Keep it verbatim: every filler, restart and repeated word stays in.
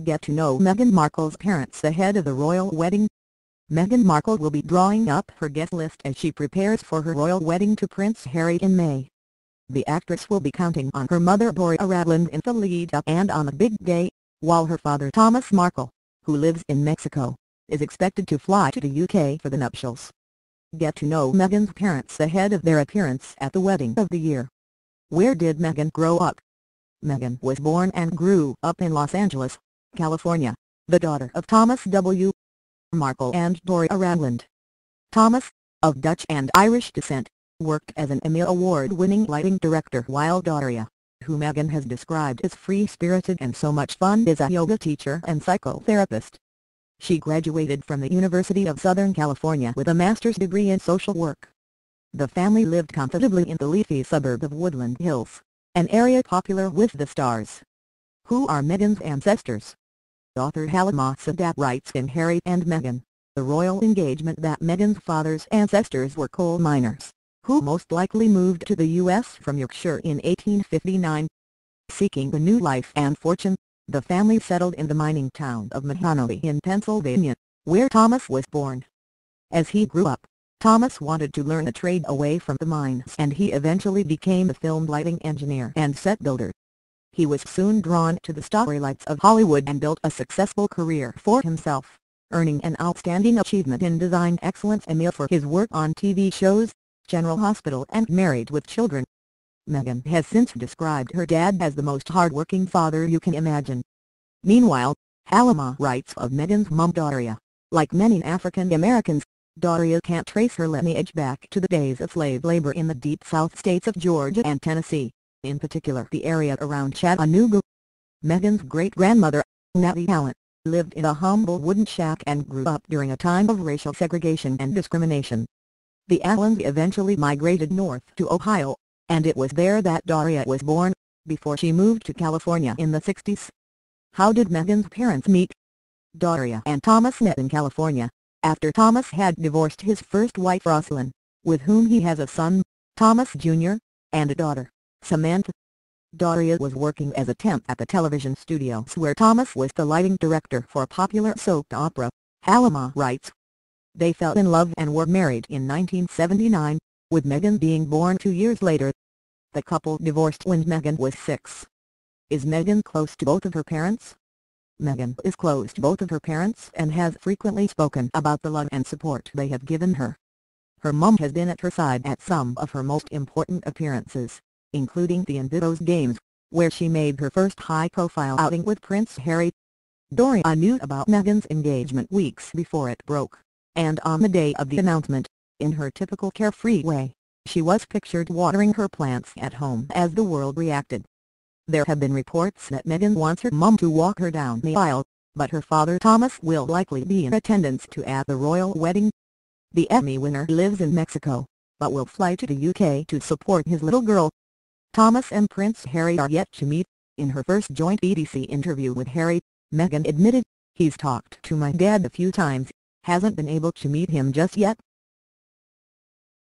Get to know Meghan Markle's parents ahead of the royal wedding. Meghan Markle will be drawing up her guest list as she prepares for her royal wedding to Prince Harry in May. The actress will be counting on her mother Doria Ragland in the lead-up and on the big day, while her father Thomas Markle, who lives in Mexico, is expected to fly to the U K for the nuptials. Get to know Meghan's parents ahead of their appearance at the wedding of the year. Where did Meghan grow up? Meghan was born and grew up in Los Angeles, California, the daughter of Thomas W. Markle and Doria Ragland. Thomas, of Dutch and Irish descent, worked as an Emmy Award-winning lighting director, while Doria, who Meghan has described as free-spirited and so much fun, is a yoga teacher and psychotherapist. She graduated from the University of Southern California with a master's degree in social work. The family lived comfortably in the leafy suburb of Woodland Hills, an area popular with the stars. Who are Meghan's ancestors? Author Halima Sadat writes in Harry and Meghan, the royal engagement, that Meghan's father's ancestors were coal miners, who most likely moved to the U S from Yorkshire in eighteen fifty-nine. Seeking a new life and fortune, the family settled in the mining town of Mahanoy in Pennsylvania, where Thomas was born. As he grew up, Thomas wanted to learn a trade away from the mines, and he eventually became a film lighting engineer and set builder. He was soon drawn to the starry lights of Hollywood and built a successful career for himself, earning an Outstanding Achievement in Design Excellence Emmy for his work on T V shows, General Hospital and Married with Children. Meghan has since described her dad as the most hard-working father you can imagine. Meanwhile, Halima writes of Meghan's mum Doria, like many African Americans, Doria can't trace her lineage back to the days of slave labor in the deep South states of Georgia and Tennessee, in particular the area around Chattanooga. Meghan's great-grandmother, Natty Allen, lived in a humble wooden shack and grew up during a time of racial segregation and discrimination. The Allens eventually migrated north to Ohio, and it was there that Doria was born, before she moved to California in the sixties. How did Meghan's parents meet? Doria and Thomas met in California, after Thomas had divorced his first wife Rosalind, with whom he has a son, Thomas Junior, and a daughter, Samantha. Doria was working as a temp at the television studios where Thomas was the lighting director for a popular soap opera, Halima writes. They fell in love and were married in nineteen seventy-nine, with Meghan being born two years later. The couple divorced when Meghan was six. Is Meghan close to both of her parents? Meghan is close to both of her parents and has frequently spoken about the love and support they have given her. Her mum has been at her side at some of her most important appearances, including the Invictus Games, where she made her first high-profile outing with Prince Harry. Doria knew about Meghan's engagement weeks before it broke, and on the day of the announcement, in her typical carefree way, she was pictured watering her plants at home as the world reacted. There have been reports that Meghan wants her mum to walk her down the aisle, but her father Thomas will likely be in attendance to at the royal wedding. The Emmy winner lives in Mexico, but will fly to the U K to support his little girl. Thomas and Prince Harry are yet to meet. In her first joint B B C interview with Harry, Meghan admitted, "He's talked to my dad a few times, hasn't been able to meet him just yet."